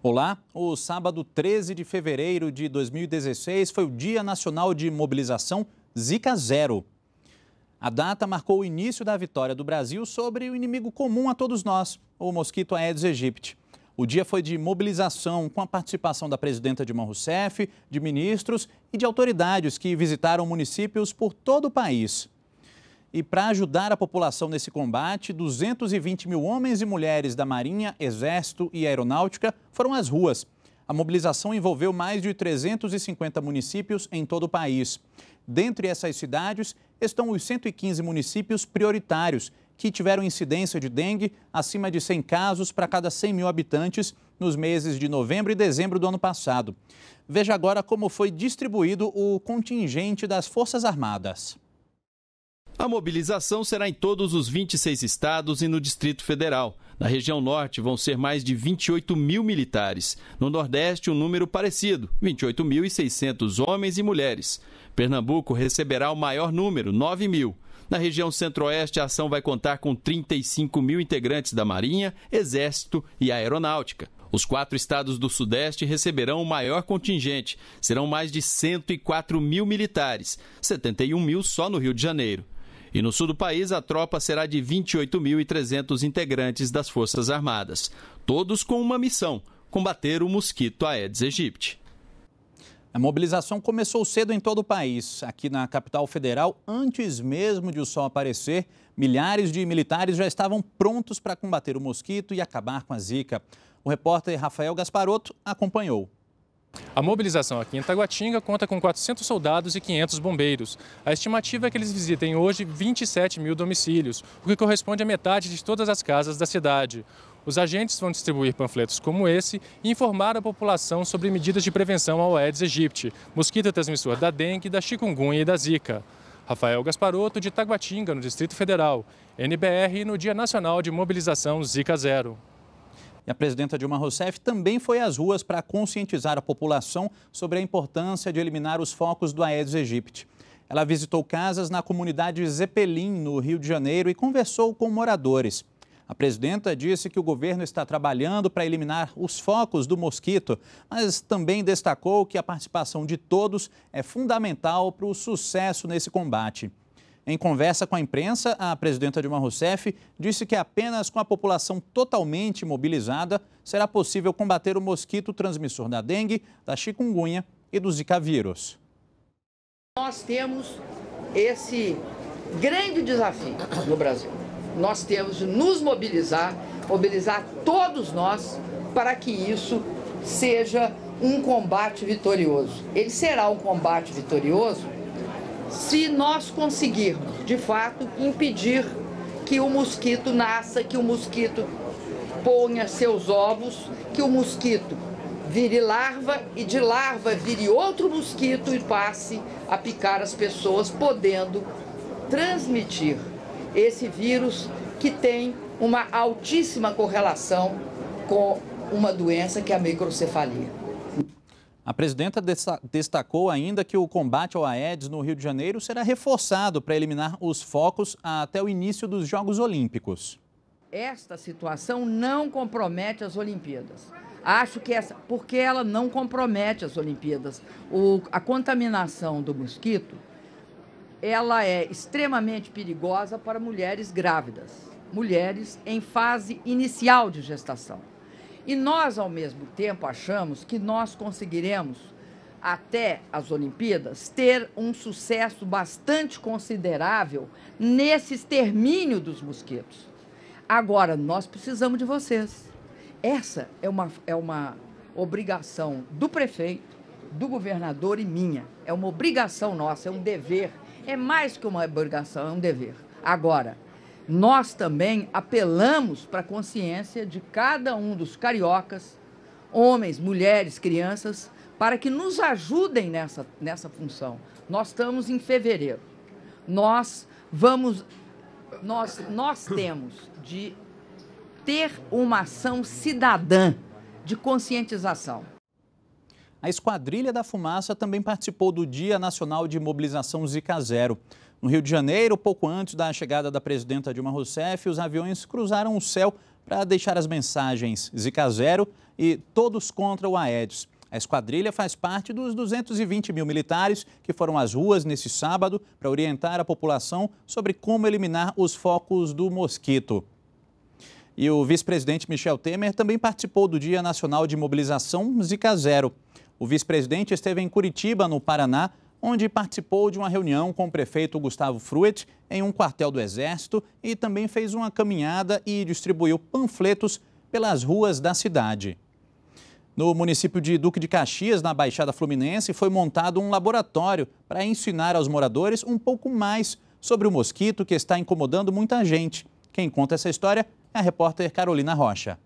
Olá, o sábado 13 de fevereiro de 2016 foi o Dia Nacional de Mobilização Zika Zero. A data marcou o início da vitória do Brasil sobre o inimigo comum a todos nós, o mosquito Aedes aegypti. O dia foi de mobilização com a participação da presidenta Dilma Rousseff, de ministros e de autoridades que visitaram municípios por todo o país. E para ajudar a população nesse combate, 220 mil homens e mulheres da Marinha, Exército e Aeronáutica foram às ruas. A mobilização envolveu mais de 350 municípios em todo o país. Dentre essas cidades estão os 115 municípios prioritários, que tiveram incidência de dengue acima de 100 casos para cada 100 mil habitantes nos meses de novembro e dezembro do ano passado. Veja agora como foi distribuído o contingente das Forças Armadas. A mobilização será em todos os 26 estados e no Distrito Federal. Na região norte vão ser mais de 28 mil militares. No nordeste, um número parecido, 28.600 homens e mulheres. Pernambuco receberá o maior número, 9 mil. Na região centro-oeste, a ação vai contar com 35 mil integrantes da Marinha, Exército e Aeronáutica. Os 4 estados do Sudeste receberão o maior contingente. Serão mais de 104 mil militares, 71 mil só no Rio de Janeiro. E no sul do país, a tropa será de 28.300 integrantes das Forças Armadas. Todos com uma missão: combater o mosquito Aedes aegypti. A mobilização começou cedo em todo o país. Aqui na capital federal, antes mesmo de o sol aparecer, milhares de militares já estavam prontos para combater o mosquito e acabar com a zika. O repórter Rafael Gasparotto acompanhou. A mobilização aqui em Taguatinga conta com 400 soldados e 500 bombeiros. A estimativa é que eles visitem hoje 27 mil domicílios, o que corresponde à metade de todas as casas da cidade. Os agentes vão distribuir panfletos como esse e informar a população sobre medidas de prevenção ao Aedes aegypti, mosquito transmissor da dengue, da chikungunya e da zika. Rafael Gasparotto, de Taguatinga, no Distrito Federal. NBR, no Dia Nacional de Mobilização Zika Zero. E a presidenta Dilma Rousseff também foi às ruas para conscientizar a população sobre a importância de eliminar os focos do Aedes aegypti. Ela visitou casas na comunidade Zeppelin, no Rio de Janeiro, e conversou com moradores. A presidenta disse que o governo está trabalhando para eliminar os focos do mosquito, mas também destacou que a participação de todos é fundamental para o sucesso nesse combate. Em conversa com a imprensa, a presidenta Dilma Rousseff disse que apenas com a população totalmente mobilizada será possível combater o mosquito transmissor da dengue, da chikungunya e do zika vírus. Nós temos esse grande desafio no Brasil. Nós temos de nos mobilizar todos nós para que isso seja um combate vitorioso. Ele será um combate vitorioso se nós conseguirmos, de fato, impedir que o mosquito nasça, que o mosquito ponha seus ovos, que o mosquito vire larva e de larva vire outro mosquito e passe a picar as pessoas, podendo transmitir esse vírus que tem uma altíssima correlação com uma doença que é a microcefalia. A presidenta destacou ainda que o combate ao Aedes no Rio de Janeiro será reforçado para eliminar os focos até o início dos Jogos Olímpicos. Esta situação não compromete as Olimpíadas. Acho que porque ela não compromete as Olimpíadas. A contaminação do mosquito, ela é extremamente perigosa para mulheres grávidas, mulheres em fase inicial de gestação. E nós, ao mesmo tempo, achamos que nós conseguiremos, até as Olimpíadas, ter um sucesso bastante considerável nesse extermínio dos mosquitos. Agora, nós precisamos de vocês. Essa é uma obrigação do prefeito, do governador e minha. É uma obrigação nossa, é um dever. É mais que uma obrigação, é um dever. Agora, nós também apelamos para a consciência de cada um dos cariocas, homens, mulheres, crianças, para que nos ajudem nessa função. Nós estamos em fevereiro. Nós temos de ter uma ação cidadã de conscientização. A Esquadrilha da Fumaça também participou do Dia Nacional de Mobilização Zika Zero. No Rio de Janeiro, pouco antes da chegada da presidenta Dilma Rousseff, os aviões cruzaram o céu para deixar as mensagens Zika Zero e Todos contra o Aedes. A esquadrilha faz parte dos 220 mil militares que foram às ruas nesse sábado para orientar a população sobre como eliminar os focos do mosquito. E o vice-presidente Michel Temer também participou do Dia Nacional de Mobilização Zika Zero. O vice-presidente esteve em Curitiba, no Paraná, onde participou de uma reunião com o prefeito Gustavo Fruet em um quartel do Exército e também fez uma caminhada e distribuiu panfletos pelas ruas da cidade. No município de Duque de Caxias, na Baixada Fluminense, foi montado um laboratório para ensinar aos moradores um pouco mais sobre o mosquito que está incomodando muita gente. Quem conta essa história é a repórter Carolina Rocha.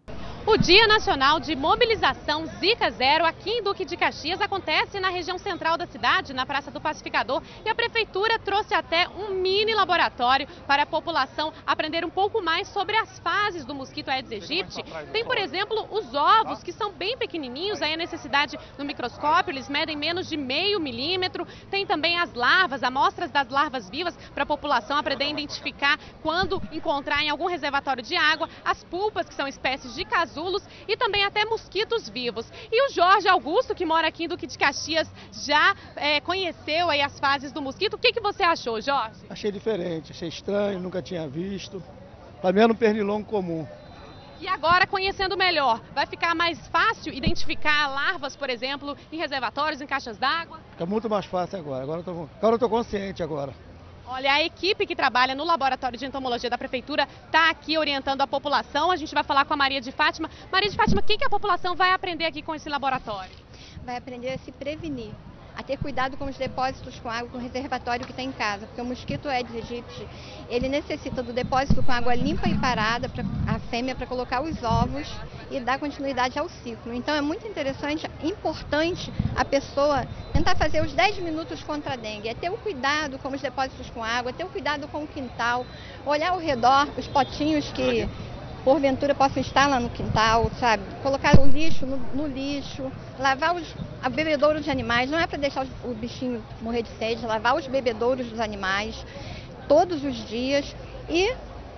O Dia Nacional de Mobilização Zika Zero aqui em Duque de Caxias acontece na região central da cidade, na Praça do Pacificador, e a prefeitura trouxe até um mini laboratório para a população aprender um pouco mais sobre as fases do mosquito Aedes aegypti. Tem, por exemplo, os ovos, que são bem pequenininhos, aí a necessidade no microscópio, eles medem menos de 0,5 milímetro. Tem também as larvas, amostras das larvas vivas para a população aprender a identificar quando encontrar em algum reservatório de água, as pulpas, que são espécies de casulos, e também até mosquitos vivos. E o Jorge Augusto, que mora aqui em Duque de Caxias, já conheceu aí as fases do mosquito. O que você achou, Jorge? Achei diferente, achei estranho, nunca tinha visto. Para mim era um pernilongo comum. E agora, conhecendo melhor, vai ficar mais fácil identificar larvas, por exemplo, em reservatórios, em caixas d'água? Fica muito mais fácil agora. Agora eu estou consciente agora. Olha, a equipe que trabalha no Laboratório de Entomologia da Prefeitura está aqui orientando a população. A gente vai falar com a Maria de Fátima. Maria de Fátima, o que a população vai aprender aqui com esse laboratório? Vai aprender a se prevenir, a ter cuidado com os depósitos com água, com o reservatório que tem em casa, porque o mosquito Aedes aegypti, ele necessita do depósito com água limpa e parada para a fêmea para colocar os ovos e dar continuidade ao ciclo. Então é muito interessante, importante a pessoa tentar fazer os 10 minutos contra a dengue, é ter o cuidado com os depósitos com água, ter o cuidado com o quintal, olhar ao redor, os potinhos que porventura possam estar lá no quintal, sabe? Colocar o lixo no lixo, lavar os bebedouros de animais, não é para deixar o bichinho morrer de sede, lavar os bebedouros dos animais todos os dias. E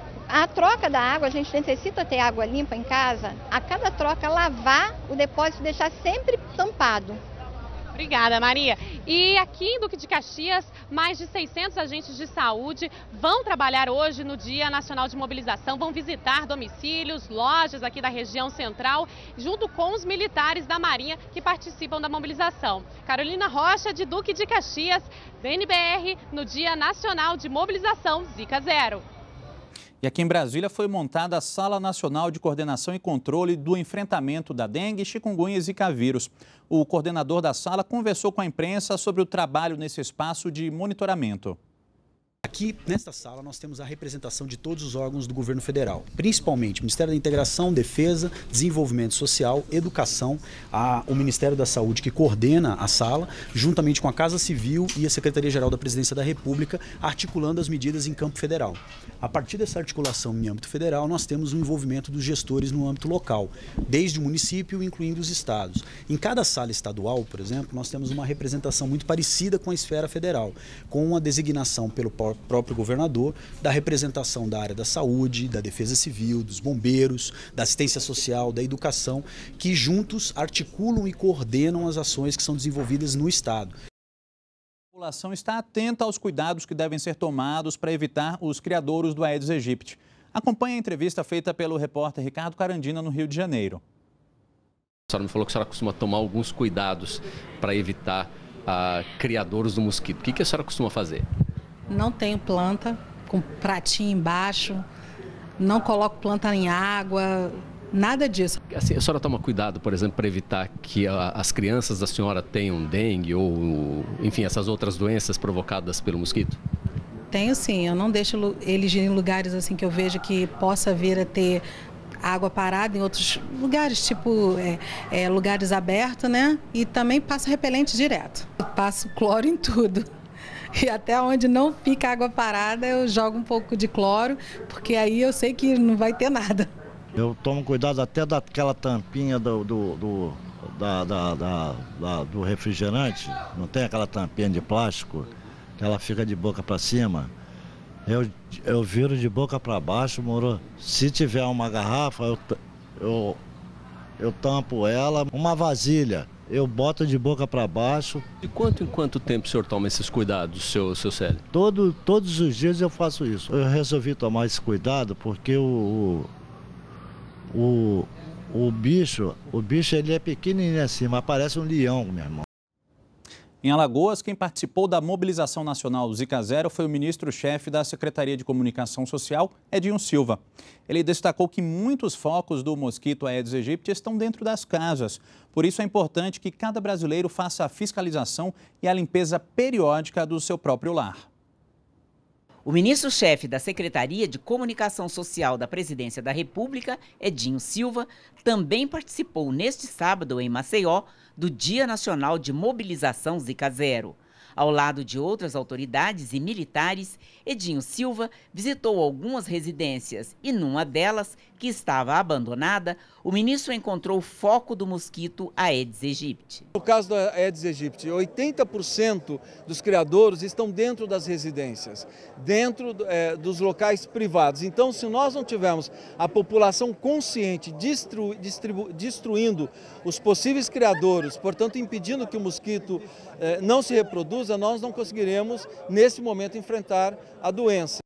a troca da água, a gente necessita ter água limpa em casa, a cada troca lavar o depósito e deixar sempre tampado. Obrigada, Maria. E aqui em Duque de Caxias, mais de 600 agentes de saúde vão trabalhar hoje no Dia Nacional de Mobilização, vão visitar domicílios, lojas aqui da região central, junto com os militares da Marinha que participam da mobilização. Carolina Rocha, de Duque de Caxias, DNBR, no Dia Nacional de Mobilização Zika Zero. E aqui em Brasília foi montada a Sala Nacional de Coordenação e Controle do Enfrentamento da Dengue, Chikungunya e Zika vírus. O coordenador da sala conversou com a imprensa sobre o trabalho nesse espaço de monitoramento. Aqui, nesta sala, nós temos a representação de todos os órgãos do governo federal, principalmente o Ministério da Integração, Defesa, Desenvolvimento Social, Educação, o Ministério da Saúde, que coordena a sala, juntamente com a Casa Civil e a Secretaria-Geral da Presidência da República, articulando as medidas em campo federal. A partir dessa articulação em âmbito federal, nós temos o envolvimento dos gestores no âmbito local, desde o município, incluindo os estados. Em cada sala estadual, por exemplo, nós temos uma representação muito parecida com a esfera federal, com a designação pelo próprio governador, da representação da área da saúde, da defesa civil, dos bombeiros, da assistência social, da educação, que juntos articulam e coordenam as ações que são desenvolvidas no estado. A população está atenta aos cuidados que devem ser tomados para evitar os criadouros do Aedes aegypti. Acompanhe a entrevista feita pelo repórter Ricardo Carandina, no Rio de Janeiro. A senhora me falou que a senhora costuma tomar alguns cuidados para evitar criadouros do mosquito. O que a senhora costuma fazer? Não tenho planta com pratinho embaixo, não coloco planta em água, nada disso. Assim, a senhora toma cuidado, por exemplo, para evitar que as crianças da senhora tenham dengue ou, enfim, essas outras doenças provocadas pelo mosquito? Tenho sim, eu não deixo eles em lugares assim que eu vejo que possa vir a ter água parada em outros lugares, tipo lugares abertos, né? E também passo repelente direto, passo cloro em tudo. E até onde não fica água parada, eu jogo um pouco de cloro, porque aí eu sei que não vai ter nada. Eu tomo cuidado até daquela tampinha do refrigerante, não tem aquela tampinha de plástico que ela fica de boca para cima, eu viro de boca para baixo, moro? Se tiver uma garrafa, eu tampo ela, uma vasilha, eu boto de boca para baixo. De quanto em quanto tempo o senhor toma esses cuidados, seu Célio? Todos os dias eu faço isso. Eu resolvi tomar esse cuidado porque o bicho ele é pequenininho assim, mas parece um leão, meu irmão. Em Alagoas, quem participou da mobilização nacional Zika Zero foi o ministro-chefe da Secretaria de Comunicação Social, Edinho Silva. Ele destacou que muitos focos do mosquito Aedes aegypti estão dentro das casas. Por isso é importante que cada brasileiro faça a fiscalização e a limpeza periódica do seu próprio lar. O ministro-chefe da Secretaria de Comunicação Social da Presidência da República, Edinho Silva, também participou neste sábado em Maceió do Dia Nacional de Mobilização Zika Zero. Ao lado de outras autoridades e militares, Edinho Silva visitou algumas residências e numa delas, que estava abandonada, o ministro encontrou o foco do mosquito Aedes aegypti. No caso do Aedes aegypti, 80% dos criadouros estão dentro das residências, dentro dos locais privados. Então, se nós não tivermos a população consciente destruindo os possíveis criadouros, portanto impedindo que o mosquito não se reproduza, nós não conseguiremos, nesse momento, enfrentar a doença.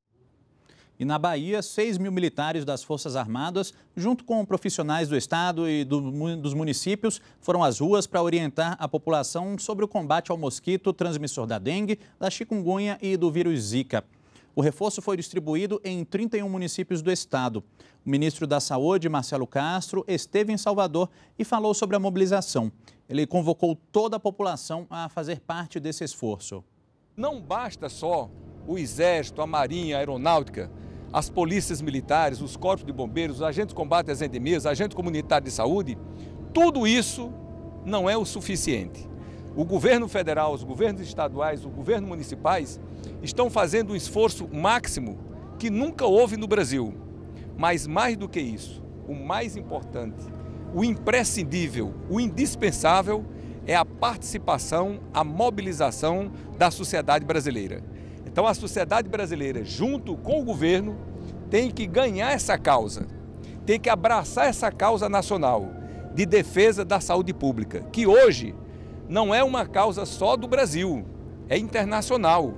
E na Bahia, 6 mil militares das Forças Armadas, junto com profissionais do Estado e dos municípios, foram às ruas para orientar a população sobre o combate ao mosquito transmissor da dengue, da chikungunya e do vírus Zika. O reforço foi distribuído em 31 municípios do Estado. O ministro da Saúde, Marcelo Castro, esteve em Salvador e falou sobre a mobilização. Ele convocou toda a população a fazer parte desse esforço. Não basta só o Exército, a Marinha, a Aeronáutica, as polícias militares, os corpos de bombeiros, os agentes de combate às endemias, agentes comunitários de saúde, tudo isso não é o suficiente. O governo federal, os governos estaduais, os governos municipais estão fazendo um esforço máximo que nunca houve no Brasil. Mas mais do que isso, o mais importante, o imprescindível, o indispensável é a participação, a mobilização da sociedade brasileira. Então a sociedade brasileira, junto com o governo, tem que ganhar essa causa, tem que abraçar essa causa nacional de defesa da saúde pública, que hoje não é uma causa só do Brasil, é internacional.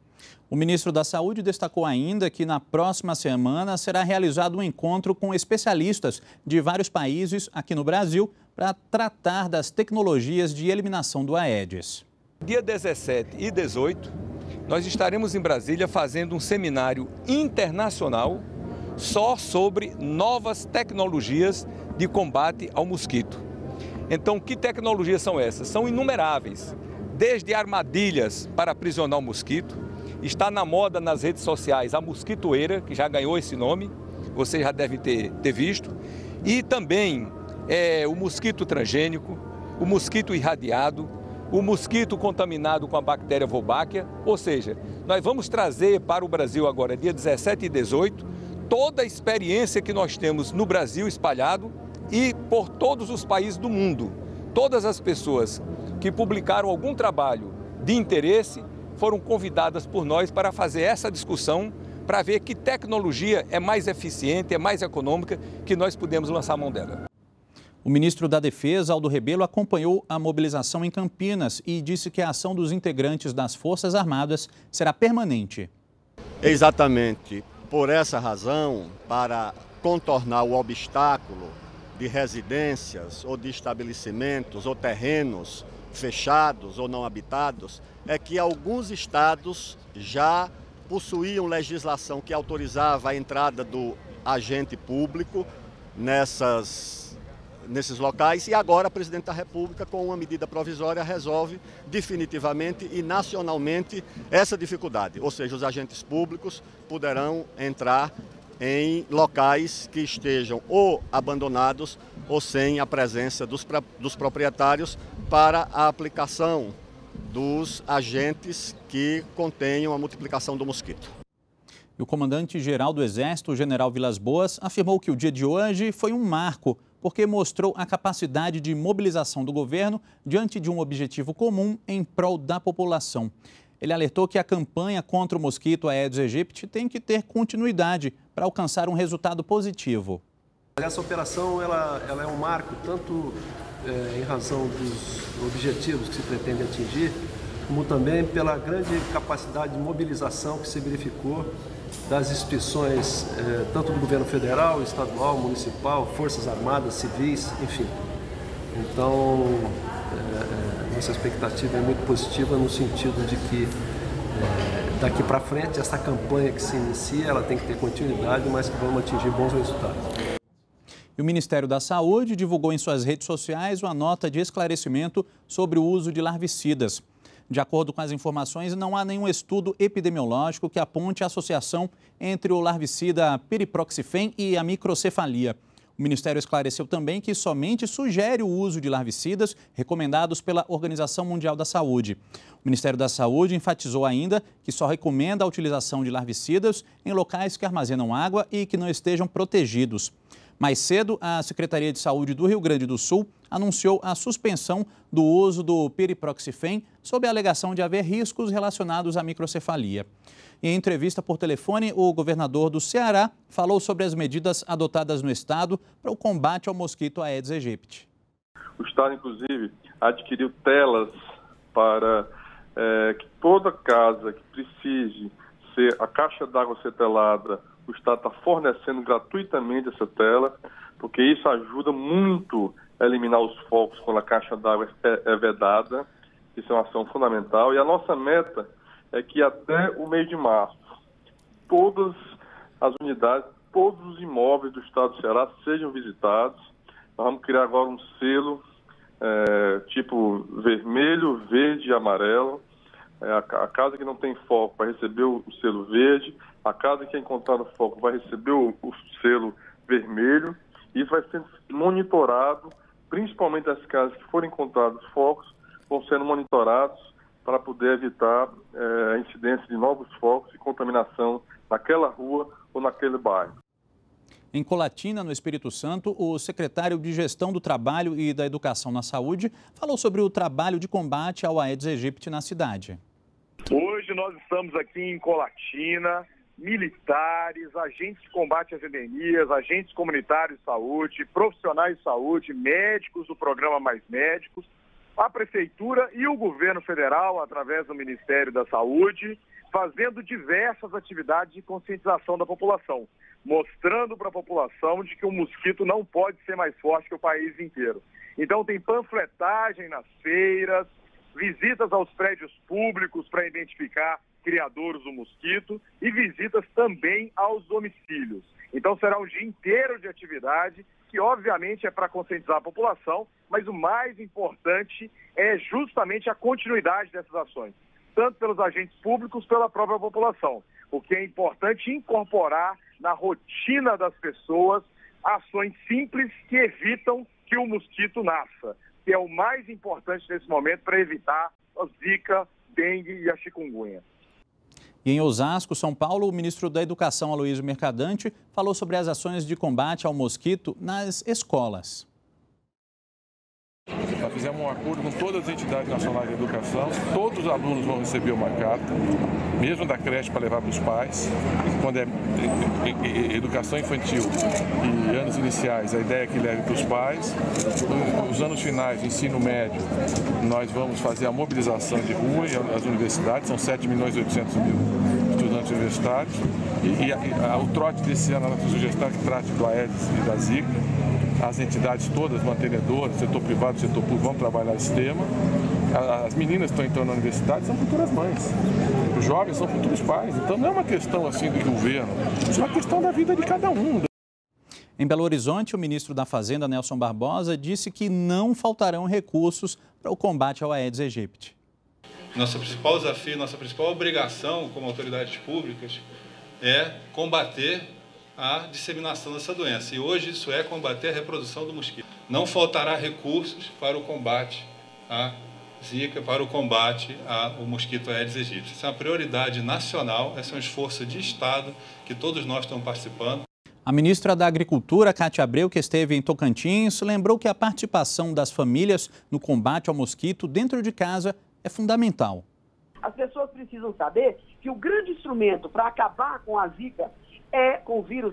O ministro da Saúde destacou ainda que na próxima semana será realizado um encontro com especialistas de vários países aqui no Brasil para tratar das tecnologias de eliminação do Aedes. Dia 17 e 18, nós estaremos em Brasília fazendo um seminário internacional só sobre novas tecnologias de combate ao mosquito. Então, que tecnologias são essas? São inumeráveis, desde armadilhas para aprisionar o mosquito. Está na moda nas redes sociais a mosquitoeira, que já ganhou esse nome, você já deve ter visto. E também o mosquito transgênico, o mosquito irradiado, o mosquito contaminado com a bactéria Wolbachia. Ou seja, nós vamos trazer para o Brasil agora, dia 17 e 18, toda a experiência que nós temos no Brasil espalhado e por todos os países do mundo. Todas as pessoas que publicaram algum trabalho de interesse foram convidadas por nós para fazer essa discussão, para ver que tecnologia é mais eficiente, é mais econômica, que nós podemos lançar a mão dela. O ministro da Defesa, Aldo Rebelo, acompanhou a mobilização em Campinas e disse que a ação dos integrantes das Forças Armadas será permanente. Exatamente por essa razão, para contornar o obstáculo de residências ou de estabelecimentos ou terrenos fechados ou não habitados, é que alguns estados já possuíam legislação que autorizava a entrada do agente público nesses locais e agora o presidente da República, com uma medida provisória, resolve definitivamente e nacionalmente essa dificuldade. Ou seja, os agentes públicos poderão entrar em locais que estejam ou abandonados ou sem a presença dos proprietários para a aplicação dos agentes que contenham a multiplicação do mosquito. E o comandante-geral do Exército, o general Vilas Boas, afirmou que o dia de hoje foi um marco, porque mostrou a capacidade de mobilização do governo diante de um objetivo comum em prol da população. Ele alertou que a campanha contra o mosquito Aedes aegypti tem que ter continuidade para alcançar um resultado positivo. Essa operação ela é um marco tanto em razão dos objetivos que se pretende atingir, como também pela grande capacidade de mobilização que se verificou das instituições, tanto do governo federal, estadual, municipal, forças armadas, civis, enfim. Então, nossa expectativa é muito positiva no sentido de que daqui para frente essa campanha que se inicia, ela tem que ter continuidade, mas que vamos atingir bons resultados. E o Ministério da Saúde divulgou em suas redes sociais uma nota de esclarecimento sobre o uso de larvicidas. De acordo com as informações, não há nenhum estudo epidemiológico que aponte a associação entre o larvicida piriproxifem e a microcefalia. O Ministério esclareceu também que somente sugere o uso de larvicidas recomendados pela Organização Mundial da Saúde. O Ministério da Saúde enfatizou ainda que só recomenda a utilização de larvicidas em locais que armazenam água e que não estejam protegidos. Mais cedo, a Secretaria de Saúde do Rio Grande do Sul anunciou a suspensão do uso do piriproxifem sob a alegação de haver riscos relacionados à microcefalia. Em entrevista por telefone, o governador do Ceará falou sobre as medidas adotadas no estado para o combate ao mosquito Aedes aegypti. O estado, inclusive, adquiriu telas para que toda casa que precise ser a caixa d'água ser telada, o estado está fornecendo gratuitamente essa tela, porque isso ajuda muito a eliminar os focos quando a caixa d'água é vedada. Isso é uma ação fundamental. E a nossa meta é que até o mês de março, todas as unidades, todos os imóveis do estado do Ceará sejam visitados. Nós vamos criar agora um selo tipo vermelho, verde e amarelo. A casa que não tem foco vai receber o selo verde, a casa que é encontrada no foco vai receber o selo vermelho. Isso vai ser monitorado, principalmente as casas que forem encontrados focos, vão sendo monitorados para poder evitar a incidência de novos focos e contaminação naquela rua ou naquele bairro. Em Colatina, no Espírito Santo, o secretário de Gestão do Trabalho e da Educação na Saúde falou sobre o trabalho de combate ao Aedes aegypti na cidade. Hoje nós estamos aqui em Colatina, militares, agentes de combate às endemias, agentes comunitários de saúde, profissionais de saúde, médicos do programa Mais Médicos, a Prefeitura e o governo federal, através do Ministério da Saúde, fazendo diversas atividades de conscientização da população, mostrando para a população de que o mosquito não pode ser mais forte que o país inteiro. Então tem panfletagem nas feiras, visitas aos prédios públicos para identificar criadouros do mosquito e visitas também aos domicílios. Então será um dia inteiro de atividade que obviamente é para conscientizar a população, mas o mais importante é justamente a continuidade dessas ações, tanto pelos agentes públicos, pela própria população. O que é importante incorporar na rotina das pessoas ações simples que evitam que o mosquito nasça, que é o mais importante nesse momento para evitar a zika, dengue e a chikungunya. E em Osasco, São Paulo, o ministro da Educação, Aloysio Mercadante, falou sobre as ações de combate ao mosquito nas escolas. Nós fizemos um acordo com todas as entidades nacionais de educação, todos os alunos vão receber uma carta, mesmo da creche para levar para os pais. Quando é educação infantil e anos iniciais, a ideia é que leve para os pais. Nos anos finais, ensino médio, nós vamos fazer a mobilização de rua e as universidades, são 7.800.000 estudantes universitários. O trote desse ano, a nossa sugestão é que trate do Aedes e da Zika. As entidades todas, mantenedoras, setor privado, setor público, vão trabalhar esse tema. As meninas que estão entrando na universidade são futuras mães. Os jovens são futuros pais. Então não é uma questão assim do governo, é uma questão da vida de cada um. Em Belo Horizonte, o ministro da Fazenda, Nelson Barbosa, disse que não faltarão recursos para o combate ao Aedes aegypti. Nosso principal desafio, nossa principal obrigação como autoridades públicas é combater a disseminação dessa doença. E hoje isso é combater a reprodução do mosquito. Não faltará recursos para o combate à Zika, para o combate ao mosquito Aedes aegypti. Isso é uma prioridade nacional, esse é um esforço de Estado que todos nós estamos participando. A ministra da Agricultura, Cátia Abreu, que esteve em Tocantins, lembrou que a participação das famílias no combate ao mosquito dentro de casa é fundamental. As pessoas precisam saber que o grande instrumento para acabar com a Zika, com o vírus,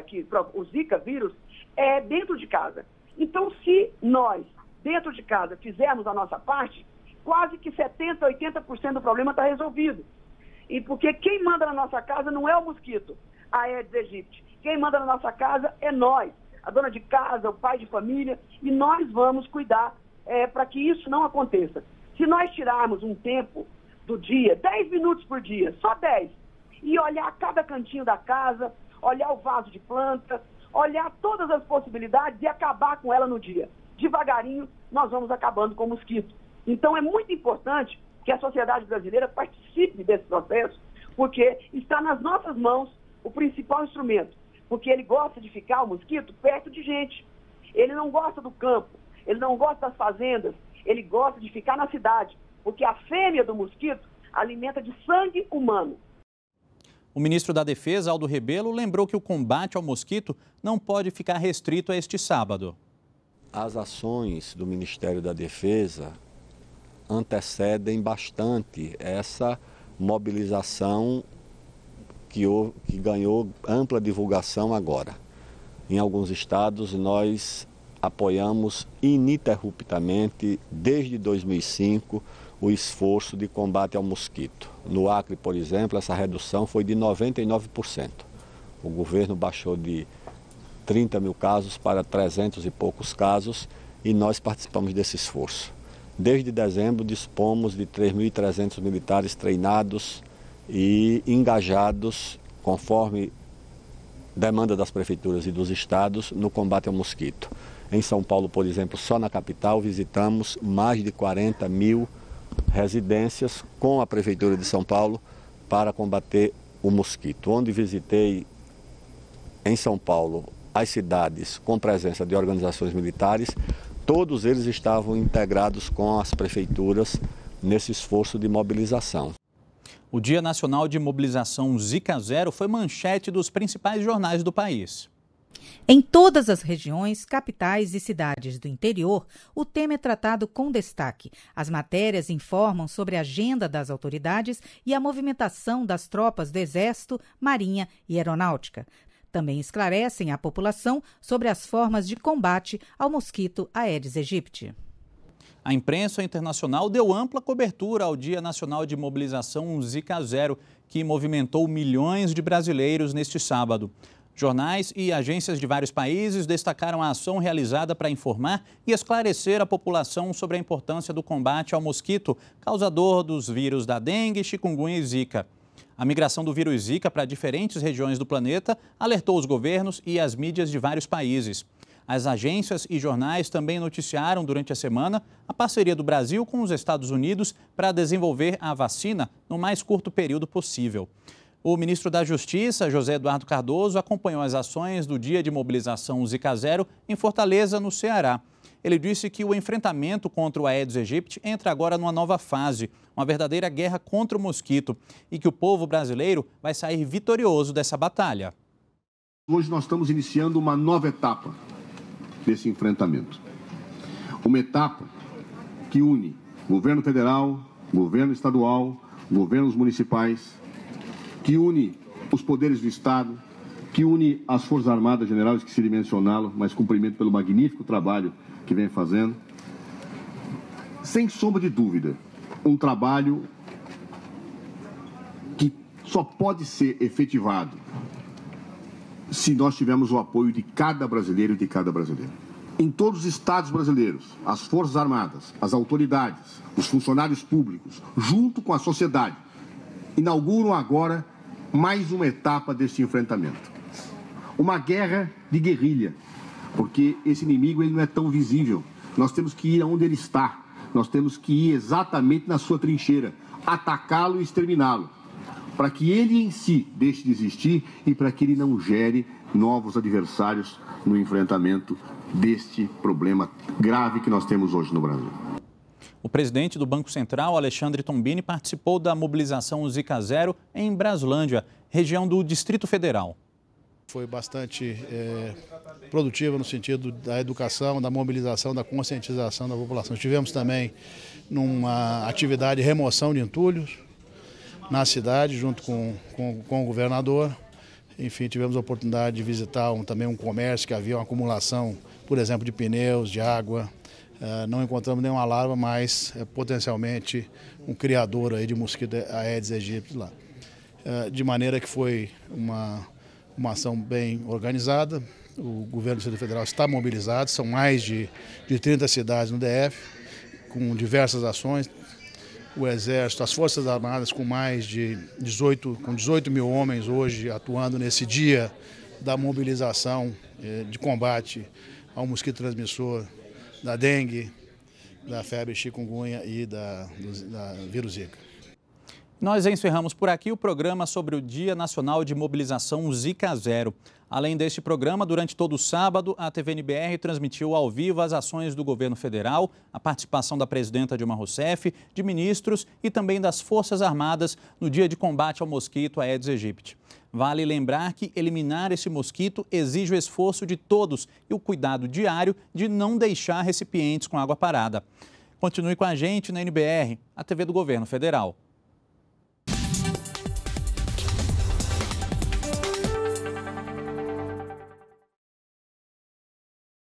o Zika vírus, é dentro de casa. Então, se nós, dentro de casa, fizermos a nossa parte, quase que 70%, 80% do problema está resolvido. E porque quem manda na nossa casa não é o mosquito, a Aedes aegypti. Quem manda na nossa casa é nós, a dona de casa, o pai de família, e nós vamos cuidar para que isso não aconteça. Se nós tirarmos um tempo do dia, 10 minutos por dia, só 10, e olhar cada cantinho da casa, olhar o vaso de planta, olhar todas as possibilidades e acabar com ela no dia. Devagarinho, nós vamos acabando com o mosquito. Então, é muito importante que a sociedade brasileira participe desse processo, porque está nas nossas mãos o principal instrumento. Porque ele gosta de ficar, o mosquito, perto de gente. Ele não gosta do campo, ele não gosta das fazendas, ele gosta de ficar na cidade, porque a fêmea do mosquito alimenta de sangue humano. O ministro da Defesa, Aldo Rebelo, lembrou que o combate ao mosquito não pode ficar restrito a este sábado. As ações do Ministério da Defesa antecedem bastante essa mobilização que ganhou ampla divulgação agora. Em alguns estados, nós apoiamos ininterruptamente, desde 2005, o esforço de combate ao mosquito. No Acre, por exemplo, essa redução foi de 99%. O governo baixou de 30 mil casos para 300 e poucos casos e nós participamos desse esforço. Desde dezembro, dispomos de 3.300 militares treinados e engajados, conforme demanda das prefeituras e dos estados, no combate ao mosquito. Em São Paulo, por exemplo, só na capital, visitamos mais de 40 mil residências com a Prefeitura de São Paulo para combater o mosquito. Onde visitei em São Paulo as cidades com presença de organizações militares, todos eles estavam integrados com as prefeituras nesse esforço de mobilização. O Dia Nacional de Mobilização Zika Zero foi manchete dos principais jornais do país. Em todas as regiões, capitais e cidades do interior, o tema é tratado com destaque. As matérias informam sobre a agenda das autoridades e a movimentação das tropas do Exército, Marinha e Aeronáutica. Também esclarecem à população sobre as formas de combate ao mosquito Aedes aegypti. A imprensa internacional deu ampla cobertura ao Dia Nacional de Mobilização Zika Zero, que movimentou milhões de brasileiros neste sábado. Jornais e agências de vários países destacaram a ação realizada para informar e esclarecer a população sobre a importância do combate ao mosquito, causador dos vírus da dengue, chikungunya e zika. A migração do vírus Zika para diferentes regiões do planeta alertou os governos e as mídias de vários países. As agências e jornais também noticiaram durante a semana a parceria do Brasil com os Estados Unidos para desenvolver a vacina no mais curto período possível. O ministro da Justiça, José Eduardo Cardoso, acompanhou as ações do Dia de Mobilização Zika Zero em Fortaleza, no Ceará. Ele disse que o enfrentamento contra o Aedes aegypti entra agora numa nova fase, uma verdadeira guerra contra o mosquito, e que o povo brasileiro vai sair vitorioso dessa batalha. Hoje nós estamos iniciando uma nova etapa desse enfrentamento. Uma etapa que une governo federal, governo estadual, governos municipais, que une os poderes do Estado, que une as Forças Armadas Generais, que se mencioná-lo, mas cumprimento pelo magnífico trabalho que vem fazendo. Sem sombra de dúvida, um trabalho que só pode ser efetivado se nós tivermos o apoio de cada brasileiro e de cada brasileira. Em todos os estados brasileiros, as Forças Armadas, as autoridades, os funcionários públicos, junto com a sociedade, inauguram agora mais uma etapa deste enfrentamento. Uma guerra de guerrilha, porque esse inimigo ele não é tão visível. Nós temos que ir aonde ele está, nós temos que ir exatamente na sua trincheira, atacá-lo e exterminá-lo, para que ele em si deixe de existir e para que ele não gere novos adversários no enfrentamento deste problema grave que nós temos hoje no Brasil. O presidente do Banco Central, Alexandre Tombini, participou da mobilização Zika Zero em Braslândia, região do Distrito Federal. Foi bastante produtiva no sentido da educação, da mobilização, da conscientização da população. Tivemos também numa atividade de remoção de entulhos, na cidade, junto com o governador. Enfim, tivemos a oportunidade de visitar também um comércio que havia uma acumulação, por exemplo, de pneus, de água. Não encontramos nenhuma larva, mas potencialmente um criador aí de mosquito Aedes aegypti lá. De maneira que foi uma ação bem organizada. O governo do Distrito Federal está mobilizado, são mais de 30 cidades no DF, com diversas ações. O Exército, as Forças Armadas com mais de 18 mil homens hoje atuando nesse dia da mobilização de combate ao mosquito transmissor da dengue, da febre chikungunya e da vírus Zika. Nós encerramos por aqui o programa sobre o Dia Nacional de Mobilização Zika Zero. Além deste programa, durante todo o sábado, a TVNBR transmitiu ao vivo as ações do governo federal, a participação da presidenta Dilma Rousseff, de ministros e também das Forças Armadas no dia de combate ao mosquito Aedes aegypti. Vale lembrar que eliminar esse mosquito exige o esforço de todos e o cuidado diário de não deixar recipientes com água parada. Continue com a gente na NBR, a TV do Governo Federal.